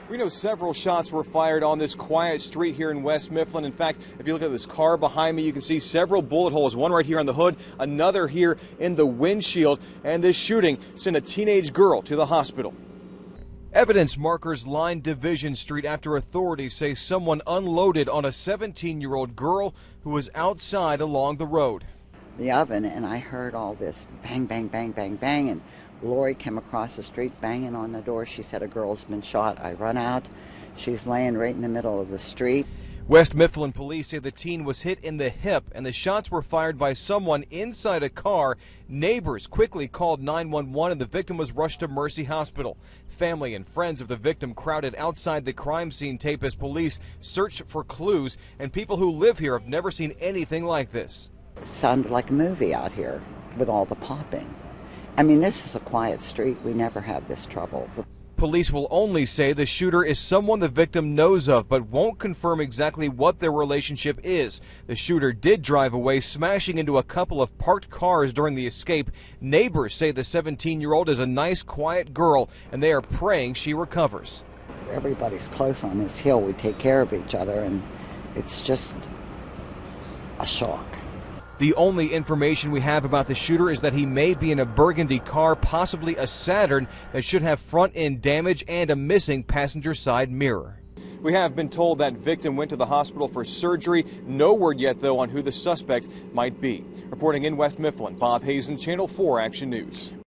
We know several shots were fired on this quiet street here in West Mifflin. In fact, if you look at this car behind me, you can see several bullet holes, one right here on the hood, another here in the windshield, and this shooting sent a teenage girl to the hospital. Evidence markers line Division Street after authorities say someone unloaded on a 17-year-old girl who was outside along the road. The oven, and I heard all this bang, bang, bang, bang, bang, and Lori came across the street banging on the door. She said a girl's been shot. I run out. She's laying right in the middle of the street. West Mifflin police say the teen was hit in the hip and the shots were fired by someone inside a car. Neighbors quickly called 911 and the victim was rushed to Mercy Hospital. Family and friends of the victim crowded outside the crime scene tape as police searched for clues, and people who live here have never seen anything like this. It sounded like a movie out here with all the popping. I mean, this is a quiet street. We never have this trouble. Police will only say the shooter is someone the victim knows of, but won't confirm exactly what their relationship is. The shooter did drive away, smashing into a couple of parked cars during the escape. Neighbors say the 17-year-old is a nice, quiet girl, and they are praying she recovers. Everybody's close on this hill. We take care of each other, and it's just a shock. The only information we have about the shooter is that he may be in a burgundy car, possibly a Saturn, that should have front-end damage and a missing passenger side mirror. We have been told that victim went to the hospital for surgery. No word yet, though, on who the suspect might be. Reporting in West Mifflin, Bob Hazen, Channel 4 Action News.